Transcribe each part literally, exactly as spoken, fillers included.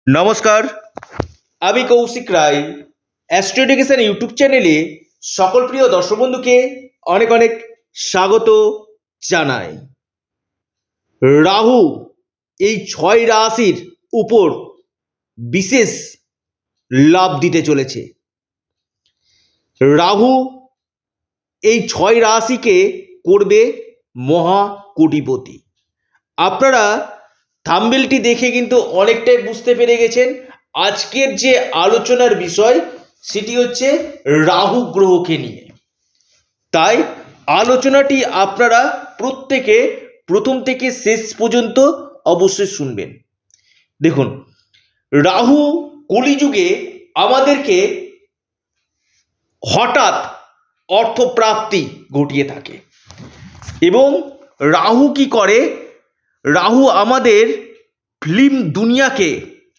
নমস্কার, আমি Koushik Roy. Astro education YouTube চ্যানেলে সকল প্রিয় দর্শক বন্ধুকে অনেক অনেক স্বাগত জানাই। রাহু এই ছয় রাশির উপর বিশেষ লাভ দিতে চলেছে। রাহু এই ছয় রাশিকে করবে মহা কোটিপতি। আপনারা থাম্বনেলটি দেখে কিন্তু অনেকটাই বুঝতে পেরে গেছেন আজকের যে আলোচনার বিষয় সেটি হচ্ছে রাহু গ্রহকে নিয়ে। তাই আলোচনাটি আপনারা প্রত্যেকে প্রথম থেকে শেষ পর্যন্ত অবশ্যই শুনবেন। দেখুন, রাহু কলিযুগে আমাদেরকে হঠাৎ অর্থপ্রাপ্তি ঘটিয়ে থাকে এবং রাহু কি করে, রাহু আমাদের ফিল্ম দুনিয়াকে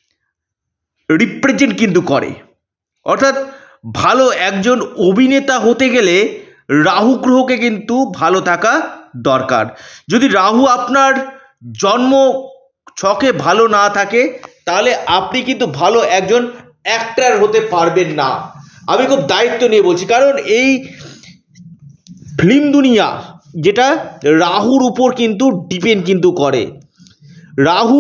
রিপ্রেজেন্ট কিন্তু করে। অর্থাৎ ভালো একজন অভিনেতা হতে গেলে রাহু গ্রহকে কিন্তু ভালো থাকা দরকার। যদি রাহু আপনার জন্ম ছকে ভালো না থাকে তাহলে আপনি কিন্তু ভালো একজন অ্যাক্টর হতে পারবেন না। আমি খুব দায়িত্ব নিয়ে বলছি, কারণ এই ফিল্ম দুনিয়া যেটা রাহুর উপর কিন্তু ডিপেন্ড কিন্তু করে। রাহু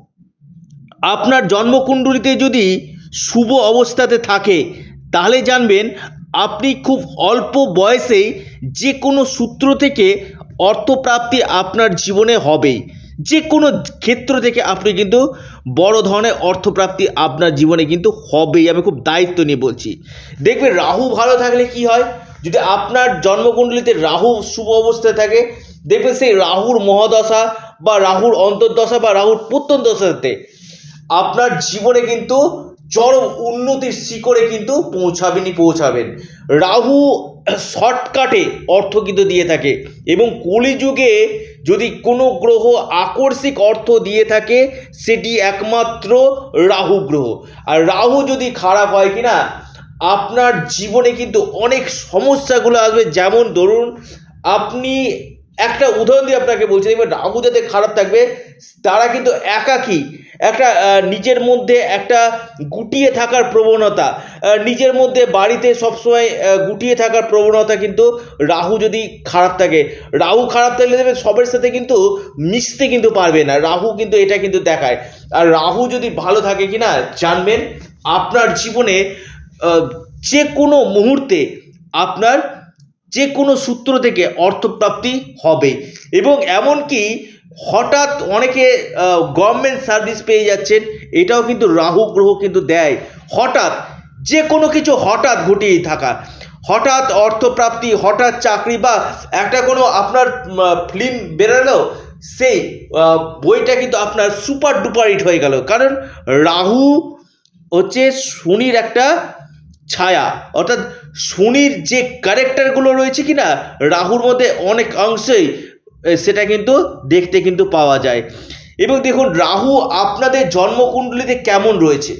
আপনার জন্মকুণ্ডলিতে যদি শুভ অবস্থাতে থাকে তাহলে জানবেন আপনি খুব অল্প বয়সেই যে কোনো সূত্র থেকে অর্থপ্রাপ্তি আপনার জীবনে হবেই। যে কোনো ক্ষেত্র থেকে আপনি কিন্তু বড় ধরনের অর্থপ্রাপ্তি আপনার জীবনে কিন্তু হবেই। আমি খুব দায়িত্ব নিয়ে বলছি। দেখবেন রাহু ভালো থাকলে কি হয়, যদি আপনার জন্মকুণ্ডলিতে রাহু শুভ অবস্থায় থাকে দেখবেন সেই রাহুর মহাদশা বা রাহুর অন্তর্দশা বা রাহুর প্রত্যন্ত দশাতে আপনার জীবনে কিন্তু চরম উন্নতির শিখরে কিন্তু পৌঁছাবেনই পৌঁছাবেন। রাহু শর্টকাটে অর্থ কিন্তু দিয়ে থাকে এবং কলিযুগে যদি কোনো গ্রহ আকস্মিক অর্থ দিয়ে থাকে সেটি একমাত্র রাহু গ্রহ। আর রাহু যদি খারাপ হয় কিনা আপনার জীবনে কিন্তু অনেক সমস্যাগুলো আসবে। যেমন ধরুন, আপনি একটা উদাহরণ দিয়ে আপনাকে বলছি, দেখবেন রাহু যাদের খারাপ থাকবে তারা কিন্তু একাকী, একটা নিজের মধ্যে একটা গুটিয়ে থাকার প্রবণতা, নিজের মধ্যে বাড়িতে সবসময় গুটিয়ে থাকার প্রবণতা কিন্তু রাহু যদি খারাপ থাকে। রাহু খারাপ থাকলে দেখবেন সবের সাথে কিন্তু মিশতে কিন্তু পারবে না। রাহু কিন্তু এটা কিন্তু দেখায়। আর রাহু যদি ভালো থাকে কিনা জানবেন আপনার জীবনে যে কোনো মুহূর্তে আপনার যে কোনো সূত্র থেকে অর্থপ্রাপ্তি হবে এবং এমনকি হঠাৎ অনেকে গভর্নমেন্ট সার্ভিস পেয়ে যাচ্ছেন, এটাও কিন্তু রাহু গ্রহ কিন্তু দেয়। হঠাৎ যে কোনো কিছু হঠাৎ ঘটিয়ে থাকা, হঠাৎ অর্থপ্রাপ্তি, হঠাৎ চাকরি বা একটা কোনো আপনার ফিল্ম বেরোলো সেই বইটা কিন্তু আপনার সুপার ডুপার হিট হয়ে গেল। কারণ রাহু হচ্ছে শনির একটা ছায়া, অর্থাৎ শনির যে ক্যারেক্টারগুলো রয়েছে কিনা রাহুর মধ্যে অনেক অংশেই সেটা কিন্তু দেখতে কিন্তু পাওয়া যায়। এবং দেখুন রাহু আপনাদের জন্মকুণ্ডলিতে কেমন রয়েছে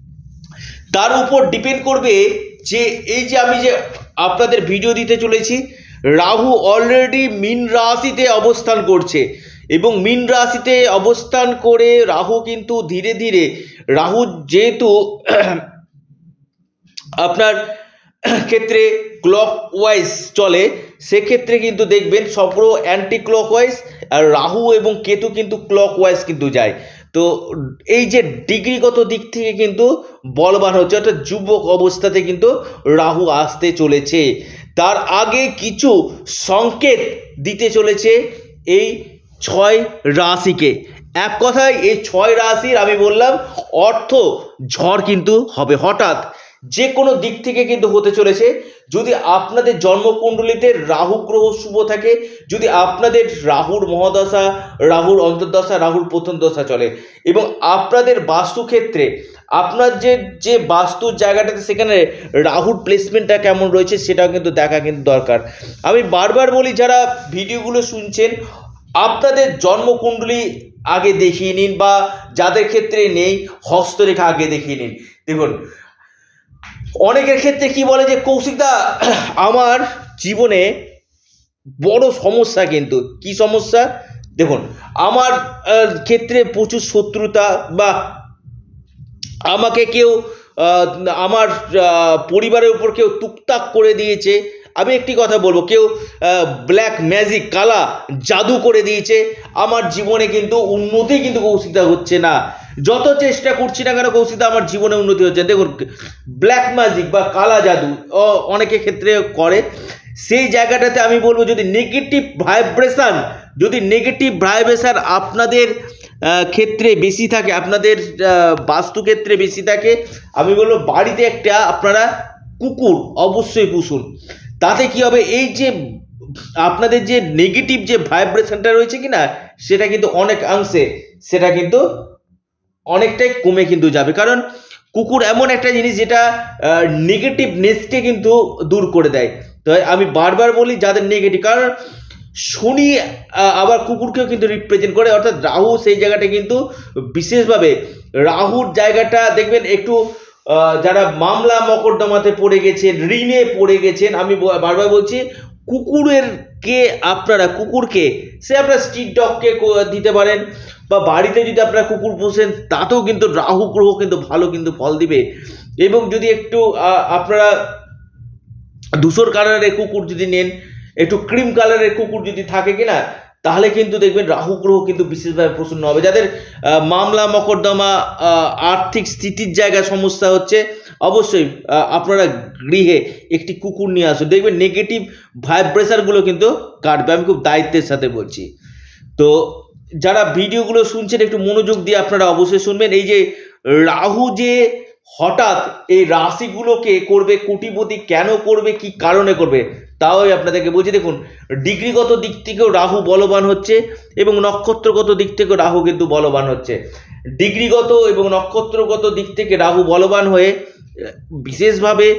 তার উপর ডিপেন্ড করবে যে এই যে আমি যে আপনাদের ভিডিও দিতে চলেছি, রাহু অলরেডি মীন রাশিতে অবস্থান করছে এবং মীন রাশিতে অবস্থান করে রাহু কিন্তু ধীরে ধীরে, রাহু যেহেতু আপনার ক্ষেত্রে ক্লক ওয়াইজ চলে সেক্ষেত্রে কিন্তু দেখবেন সপ্র অ্যান্টি ক্লক ওয়াইজ, আর রাহু এবং কেতু কিন্তু ক্লক ওয়াইজ কিন্তু যায়। তো এই যে ডিগ্রিগত দিক থেকে কিন্তু বলবান হচ্ছে, অর্থাৎ যুবক অবস্থাতে কিন্তু রাহু আসতে চলেছে। তার আগে কিছু সংকেত দিতে চলেছে এই ছয় রাশিকে। এক কথায় এই ছয় রাশির আমি বললাম অর্থ ঝড় কিন্তু হবে, হঠাৎ যে কোনো দিক থেকে কিন্তু হতে চলেছে। যদি আপনাদের জন্মকুণ্ডলিতে রাহু গ্রহ শুভ থাকে, যদি আপনাদের রাহুর মহাদশা, রাহুর অন্তর্দশা, রাহুর প্রথম দশা চলে এবং আপনাদের বাস্তুক্ষেত্রে আপনার যে যে বাস্তুর জায়গাটাতে সেখানে রাহুর প্লেসমেন্টটা কেমন রয়েছে সেটাও কিন্তু দেখা কিন্তু দরকার। আমি বারবার বলি, যারা ভিডিওগুলো শুনছেন আপনাদের জন্মকুণ্ডলী আগে দেখিয়ে নিন, বা যাদের ক্ষেত্রে নেই হস্তরেখা আগে দেখিয়ে নিন। দেখুন অনেকের ক্ষেত্রে কি বলে যে কৌশিকদা আমার জীবনে বড় সমস্যা, কিন্তু কি সমস্যা দেখুন আমার ক্ষেত্রে প্রচুর শত্রুতা বা আমাকে কেউ আমার পরিবারের উপর কেউ তুকতাক করে দিয়েছে, আমি একটি কথা বলবো, কেউ ব্ল্যাক ম্যাজিক কালা জাদু করে দিয়েছে, আমার জীবনে কিন্তু উন্নতি কিন্তু কৌশিকদা হচ্ছে না। যত চেষ্টা করছি না কেন কৌশিকদা আমার জীবনে উন্নতি হচ্ছে। দেখুন, ব্ল্যাক ম্যাজিক বা কালা জাদু অনেকের ক্ষেত্রে করে, সেই জায়গাটাতে আমি বলবো যদি নেগেটিভ ভাইব্রেশন যদি নেগেটিভ ভাইব্রেশন আপনাদের ক্ষেত্রে বেশি থাকে, আপনাদের বাস্তুক্ষেত্রে বেশি থাকে, আমি বলবো বাড়িতে একটা আপনারা কুকুর অবশ্যই পুষুন। তাতে কি হবে, এই যে আপনাদের যে নেগেটিভ যে ভাইব্রেশনটা রয়েছে কিনা সেটা কিন্তু অনেক অংশে সেটা কিন্তু অনেকটাই কমে কিন্তু যাবে। কারণ কুকুর এমন একটা জিনিস যেটা নেগেটিভনেসকে কিন্তু দূর করে দেয়। তো আমি বারবার বলি যাদের নেগেটিভ, কারণ শনি আবার কুকুরকেও কিন্তু রিপ্রেজেন্ট করে, অর্থাৎ রাহু সেই জায়গাটা কিন্তু বিশেষভাবে রাহুর জায়গাটা দেখবেন একটু যারা মামলা মকদ্দমাতে পড়ে গেছেন, ঋণে পড়ে গেছেন, আমি বারবার বলছি কুকুরের কে আপনারা কুকুরকে সে আপনার স্ট্রিট ডগকে দিতে পারেন, বা বাড়িতে যদি আপনারা কুকুর পোষেন তাতেও কিন্তু রাহু গ্রহ কিন্তু ভালো কিন্তু ফল দিবে। এবং যদি একটু আপনারা ধূসর কালারের কুকুর যদি নেন, একটু ক্রিম কালারের কুকুর যদি থাকে কিনা, তাহলে কিন্তু দেখবেন রাহু গ্রহ কিন্তু বিশেষভাবে প্রসন্ন হবে। যাদের মামলা মকদ্দমা আর্থিক স্থিতির জায়গায় সমস্যা হচ্ছে, অবশ্যই আপনারা গৃহে একটি কুকুর নিয়ে আসুন, দেখবেন নেগেটিভ ভাইব্রেশনগুলো কিন্তু কাটবে। আমি খুব দায়িত্বের সাথে বলছি। তো যারা ভিডিওগুলো শুনছেন একটু মনোযোগ দিয়ে আপনারা অবশ্যই শুনবেন। এই যে রাহু যে হঠাৎ এই রাশিগুলোকে করবে কোটিপতি, কেন করবে, কি কারণে করবে, তাও আপনাদেরকে বলছি। দেখুন, ডিগ্রিগত দিক থেকেও রাহু বলবান হচ্ছে এবং নক্ষত্রগত দিক থেকেও রাহু কিন্তু বলবান হচ্ছে। ডিগ্রিগত এবং নক্ষত্রগত দিক থেকে রাহু বলবান হয়ে বিশেষভাবে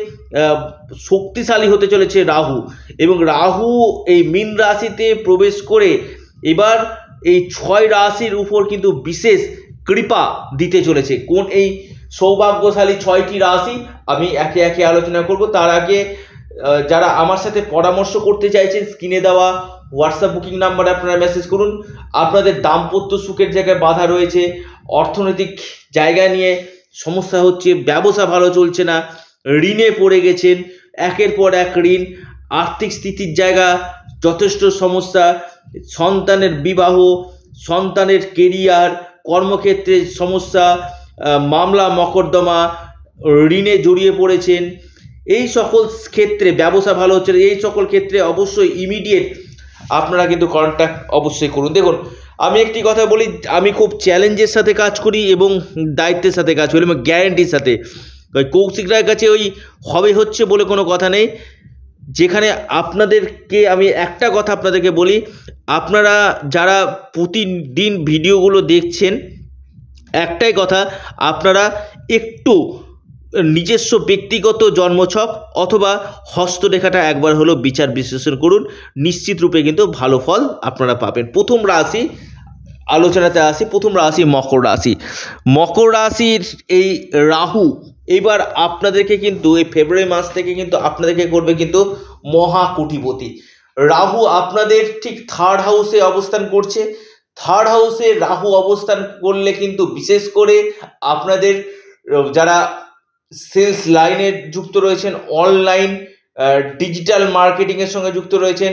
শক্তিশালী হতে চলেছে রাহু, এবং রাহু এই মীন রাশিতে প্রবেশ করে এবার এই ছয় রাশির উপর কিন্তু বিশেষ কৃপা দিতে চলেছে। কোন এই সৌভাগ্যশালী ছয়টি রাশি আমি একে একে আলোচনা করব। তার আগে যারা আমার সাথে পরামর্শ করতে চাইছেন, স্ক্রিনে দেওয়া হোয়াটসঅ্যাপ বুকিং নাম্বারে আপনারা মেসেজ করুন। আপনাদের দাম্পত্য সুখের জায়গায় বাধা রয়েছে, অর্থনৈতিক জায়গা নিয়ে সমস্যা হচ্ছে, ব্যবসা ভালো চলছে না, ঋণে পড়ে গেছেন, একের পর এক ঋণ, আর্থিক স্থিতির জায়গা যথেষ্ট সমস্যা, সন্তানের বিবাহ, সন্তানের কেরিয়ার, কর্মক্ষেত্রে সমস্যা, মামলা মকদ্দমা, ঋণে জড়িয়ে পড়েছেন, এই সকল ক্ষেত্রে ব্যবসা ভালো হচ্ছে, এই সকল ক্ষেত্রে অবশ্যই ইমিডিয়েট আপনারা কিন্তু কন্ট্যাক্ট অবশ্যই করুন। দেখুন, আমি একটি কথা বলি, আমি খুব চ্যালেঞ্জের সাথে কাজ করি এবং দায়িত্বের সাথে কাজ করি এবং গ্যারেন্টির সাথে। কৌশিক রায়ের কাছে ওই হবে হচ্ছে বলে কোনো কথা নেই। যেখানে আপনাদেরকে আমি একটা কথা আপনাদেরকে বলি, আপনারা যারা প্রতিদিন ভিডিওগুলো দেখছেন, একটাই কথা, আপনারা একটু নিজস্ব ব্যক্তিগত জন্মছক অথবা হস্তরেখাটা একবার হলো বিচার বিশ্লেষণ করুন, নিশ্চিত রূপে কিন্তু ভালো ফল আপনারা পাবেন। প্রথম রাশি আলোচনাতে আসি, প্রথম রাশি মকর রাশি। মকর রাশির এই রাহু এবার আপনাদেরকে কিন্তু এই ফেব্রুয়ারি মাস থেকে কিন্তু আপনাদেরকে করবে কিন্তু মহা কোটিপতি। রাহু আপনাদের ঠিক থার্ড হাউসে অবস্থান করছে। থার্ড হাউসে রাহু অবস্থান করলে কিন্তু বিশেষ করে আপনাদের যারা সেলস লাইনে যুক্ত রয়েছেন, অনলাইন ডিজিটাল মার্কেটিংয়ের সঙ্গে যুক্ত রয়েছেন,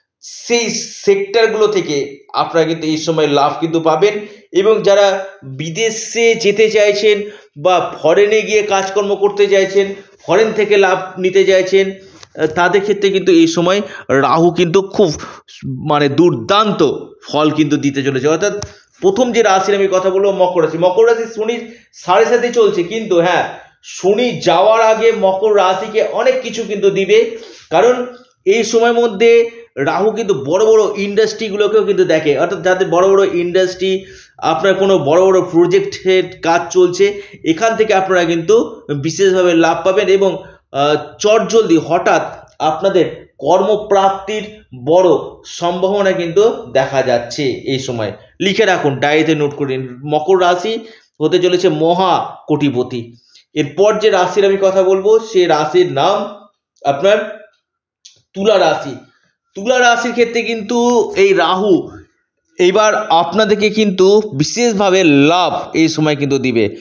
সেই সেক্টরগুলো থেকে আপনারা কিন্তু এই সময় লাভ কিন্তু পাবেন। এবং যারা বিদেশে যেতে চাইছেন বা ফরেনে গিয়ে কাজকর্ম করতে চাইছেন, ফরেন থেকে লাভ নিতে চাইছেন, তাদের ক্ষেত্রে কিন্তু এই সময় রাহু কিন্তু খুব মানে দুর্দান্ত ফল কিন্তু দিতে চলেছে। অর্থাৎ প্রথম যে রাশির আমি কথা বলবো মকর রাশি। মকর রাশি শনির সাড়ে সাথে চলছে, কিন্তু হ্যাঁ, শনি যাওয়ার আগে মকর রাশিকে অনেক কিছু কিন্তু দিবে। কারণ এই সময়ের মধ্যে রাহু কিন্তু বড় বড় ইন্ডাস্ট্রিগুলোকেও কিন্তু দেখে, অর্থাৎ যাদের বড় বড় ইন্ডাস্ট্রি, আপনার কোনো বড় বড় প্রজেক্টের কাজ চলছে, এখান থেকে আপনারা কিন্তু বিশেষভাবে লাভ পাবেন এবং চটজলদি হঠাৎ আপনাদের কর্মপ্রাপ্তির বড় সম্ভাবনা কিন্তু দেখা যাচ্ছে এই সময়। লিখে রাখুন, ডায়েরিতে নোট করুন, মকর রাশি হতে চলেছে মহা কোটিপতি। এরপর যে রাশির আমি কথা বলবো সে রাশির নাম আপনার তুলা রাশি। তুলা রাশির ক্ষেত্রে কিন্তু এই রাহু এইবার আপনাদেরকে কিন্তু বিশেষভাবে লাভ এই সময় কিন্তু দিবে।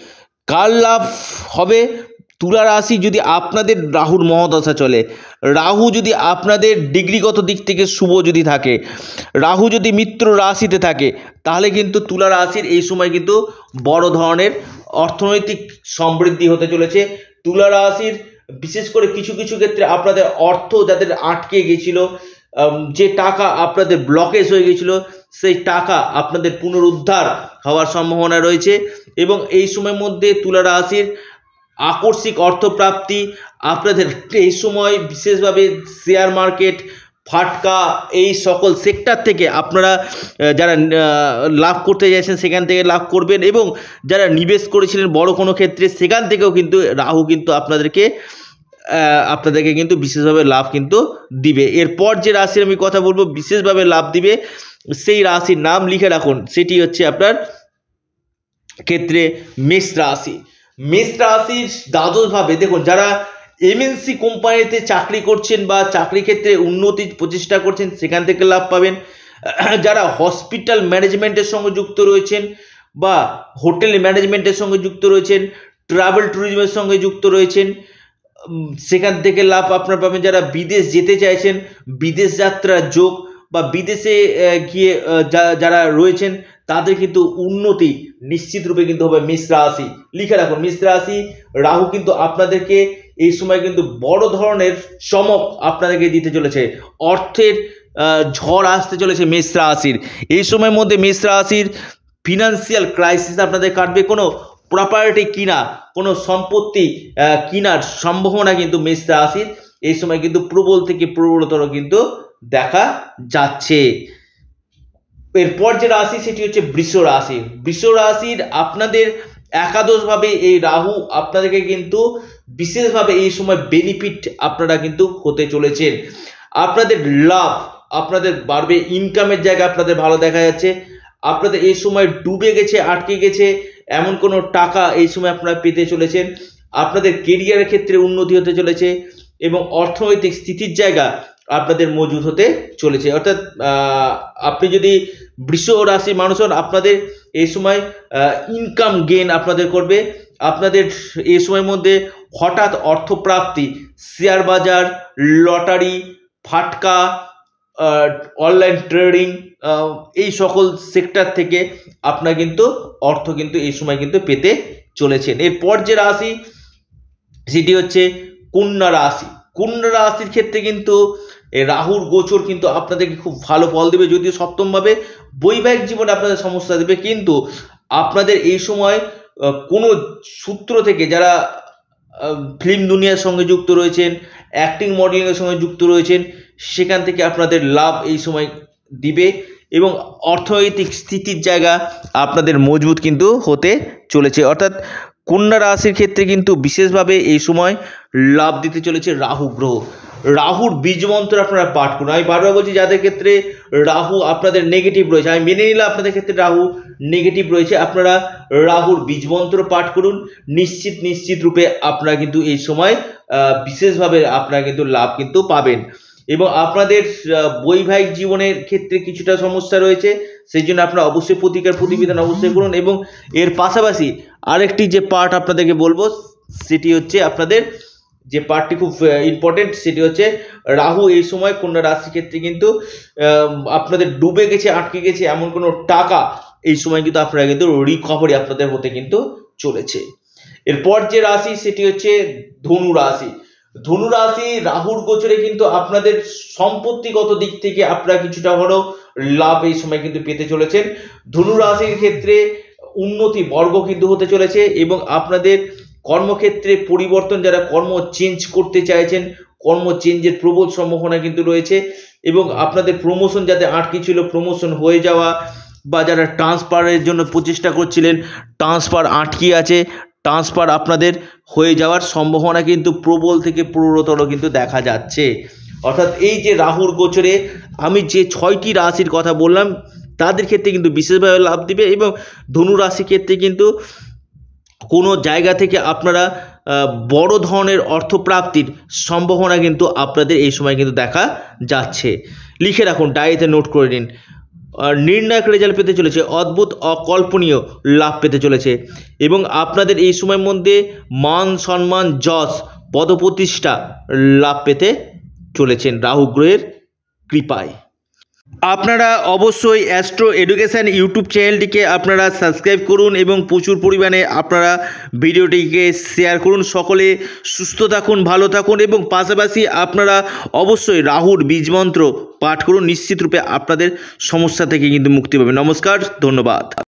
কার লাভ হবে? তুলা রাশি যদি আপনাদের রাহুর মহাদশা চলে, রাহু যদি আপনাদের ডিগ্রিগত দিক থেকে শুভ যদি থাকে, রাহু যদি মিত্র রাশিতে থাকে, তাহলে কিন্তু তুলা রাশির এই সময় কিন্তু বড় ধরনের অর্থনৈতিক সমৃদ্ধি হতে চলেছে। তুলা রাশির বিশেষ করে কিছু কিছু ক্ষেত্রে আপনাদের অর্থ যাদের আটকে গেছিল, যে টাকা আপনাদের ব্লকেজ হয়ে গেছিল, সেই টাকা আপনাদের পুনরুদ্ধার হওয়ার সম্ভাবনা রয়েছে। এবং এই সময়ের মধ্যে তুলা রাশির আকস্মিক অর্থপ্রাপ্তি আপনাদের এই সময় বিশেষভাবে শেয়ার মার্কেট, ফাটকা, এই সকল সেক্টর থেকে আপনারা যারা লাভ করতে চাইছেন সেখান থেকে লাভ করবেন, এবং যারা নিবেশ করেছিলেন বড় কোনো ক্ষেত্রে সেখান থেকেও কিন্তু রাহু কিন্তু আপনাদেরকে আপনাদেরকে কিন্তু বিশেষভাবে লাভ কিন্তু দিবে। এরপর যে রাশির আমি কথা বলবো বিশেষভাবে লাভ দিবে, সেই রাশির নাম লিখে রাখুন, সেটি হচ্ছে আপনার ক্ষেত্রে মেষ রাশি। মেষ রাশির দ্বাদশভাবে দেখুন, যারা এমএনসি কোম্পানিতে চাকরি করছেন বা চাকরি ক্ষেত্রে উন্নতির প্রচেষ্টা করছেন সেখান থেকে লাভ পাবেন। যারা হসপিটাল ম্যানেজমেন্টের সঙ্গে যুক্ত রয়েছেন বা হোটেল ম্যানেজমেন্টের সঙ্গে যুক্ত রয়েছেন, ট্রাভেল ট্যুরিজমের সঙ্গে যুক্ত রয়েছেন, সেখান থেকে লাভ আপনারা পাবেন। যারা বিদেশ যেতে চাইছেন, বিদেশ যাত্রার যোগ বা বিদেশে গিয়ে যারা রয়েছেন তাদের কিন্তু উন্নতি নিশ্চিত রূপে কিন্তু হবে। মেষ রাশি লিখে রাখুন, মেষ রাশি রাহু কিন্তু আপনাদেরকে এই সময় কিন্তু বড় ধরনের চমক আপনাদেরকে দিতে চলেছে, অর্থের ঝড় আসতে চলেছে মেষ রাশির এই সময়ের মধ্যে। মেষ রাশির ফিনান্সিয়াল ক্রাইসিস আপনাদের কাটবে, কোনো প্রপার্টি কিনা, কোনো সম্পত্তি কিনার সম্ভাবনা কিন্তু মেষ রাশির এই সময় কিন্তু প্রবল থেকে প্রবলতর কিন্তু দেখা যাচ্ছে। এরপর যে রাশি সেটি হচ্ছে বৃষ রাশি। বৃষ রাশির আপনাদের একাদশভাবে এই রাহু আপনাদেরকে কিন্তু বিশেষভাবে এই সময় বেনিফিট আপনারা কিন্তু হতে চলেছেন। আপনাদের লাভ আপনাদের বাড়বে, ইনকামের জায়গা আপনাদের ভালো দেখা যাচ্ছে। আপনাদের এই সময় ডুবে গেছে, আটকে গেছে এমন কোনো টাকা এই সময় আপনারা পেতে চলেছেন। আপনাদের কেরিয়ারের ক্ষেত্রে উন্নতি হতে চলেছে এবং অর্থনৈতিক স্থিতির জায়গা আপনাদের মজবুত হতে চলেছে। অর্থাৎ আপনি যদি বৃষ রাশির মানুষ হন, আপনাদের এই সময় ইনকাম গেইন আপনাদের করবে। আপনাদের এই সময়ের মধ্যে হঠাৎ অর্থপ্রাপ্তি, শেয়ার বাজার, লটারি, ফাটকা, অনলাইন ট্রেডিং, এই সকল সেক্টর থেকে আপনারা কিন্তু অর্থ কিন্তু এই সময় কিন্তু পেতে চলেছেন। এরপর যে রাশি সেটি হচ্ছে কন্যা রাশি। কন্যা রাশির ক্ষেত্রে কিন্তু রাহুর গোচর কিন্তু আপনাদেরকে খুব ভালো ফল দেবে, যদিও সপ্তমভাবে বৈবাহিক জীবনে আপনাদের সমস্যা দেবে, কিন্তু আপনাদের এই সময় কোনো সূত্র থেকে যারা ফিল্ম দুনিয়ার সঙ্গে যুক্ত রয়েছেন, অ্যাক্টিং মডেলিংয়ের সঙ্গে যুক্ত রয়েছেন, সেখান থেকে আপনাদের লাভ এই সময় দিবে এবং অর্থনৈতিক স্থিতির জায়গা আপনাদের মজবুত কিন্তু হতে চলেছে। অর্থাৎ কন্যা রাশির ক্ষেত্রে কিন্তু বিশেষভাবে এই সময় লাভ দিতে চলেছে রাহু গ্রহ। রাহুর বীজ মন্ত্র আপনারা পাঠ করুন। আমি বারবার বলছি যাদের ক্ষেত্রে রাহু আপনাদের নেগেটিভ রয়েছে, আমি মেনে নিলাম আপনাদের ক্ষেত্রে রাহু নেগেটিভ রয়েছে, আপনারা রাহুর বীজ মন্ত্র পাঠ করুন, নিশ্চিত নিশ্চিত রূপে আপনারা কিন্তু এই সময় বিশেষভাবে আপনারা কিন্তু লাভ কিন্তু পাবেন। এবং আপনাদের বৈবাহিক জীবনের ক্ষেত্রে কিছুটা সমস্যা রয়েছে, সেই জন্য আপনারা অবশ্যই প্রতিকার প্রতিবিধান অবশ্যই করুন। এবং এর পাশাপাশি আরেকটি যে পার্ট আপনাদেরকে বলবো সেটি হচ্ছে আপনাদের যে পার্টটি খুব ইম্পর্টেন্ট, সেটি হচ্ছে রাহু এই সময় কন্যা রাশির ক্ষেত্রে কিন্তু আপনাদের ডুবে গেছে, আটকে গেছে এমন কোনো টাকা এই সময় কিন্তু আপনারা কিন্তু রিকভারি আপনাদের হতে কিন্তু চলেছে। এরপর যে রাশি সেটি হচ্ছে ধনু রাশি। ধনু রাশি রাহুর গোচরে কিন্তু আপনাদের সম্পত্তিগত দিক থেকে আপনারা কিছুটা হলেও লাভ এই সময় কিন্তু পেতে চলেছেন। ধনু রাশির ক্ষেত্রে উন্নতি বর্গ কিন্তু হতে চলেছে এবং আপনাদের কর্মক্ষেত্রে পরিবর্তন, যারা কর্ম চেঞ্জ করতে চাইছেন কর্ম চেঞ্জের প্রবল সম্ভাবনা কিন্তু রয়েছে এবং আপনাদের প্রমোশন যাতে আটকে ছিল প্রমোশন হয়ে যাওয়া, বা যারা ট্রান্সফারের জন্য প্রচেষ্টা করছিলেন ট্রান্সফার আটকে আছে, ট্রান্সফার আপনাদের হয়ে যাওয়ার সম্ভাবনা কিন্তু প্রবল থেকে প্রবলতর কিন্তু দেখা যাচ্ছে। অর্থাৎ এই যে রাহুর গোচরে আমি যে ছয়টি রাশির কথা বললাম তাদের ক্ষেত্রে কিন্তু বিশেষভাবে লাভ দিবে এবং ধনু রাশির ক্ষেত্রে কিন্তু কোনো জায়গা থেকে আপনারা বড় ধরনের অর্থপ্রাপ্তির সম্ভাবনা কিন্তু আপনাদের এই সময় কিন্তু দেখা যাচ্ছে। লিখে রাখুন, ডায়েরিতে নোট করে নিন। নির্ণায়ক রেজাল্ট পেতে চলেছে, অদ্ভুত অকল্পনীয় লাভ পেতে চলেছে এবং আপনাদের এই সময়ের মধ্যে মান সম্মান যশ পদপ্রতিষ্ঠা লাভ পেতে চলেছেন রাহু গ্রহের কৃপায়। আপনারা অবশ্যই অ্যাস্ট্রো এডুকেশান ইউটিউব চ্যানেলটিকে আপনারা সাবস্ক্রাইব করুন এবং প্রচুর পরিমাণে আপনারা ভিডিওটিকে শেয়ার করুন। সকলে সুস্থ থাকুন, ভালো থাকুন এবং পাশাপাশি আপনারা অবশ্যই রাহুর বীজমন্ত্র পাঠ করুন। নিশ্চিত রূপে আপনাদের সমস্যা থেকে কিন্তু মুক্তি পাবেন। নমস্কার, ধন্যবাদ।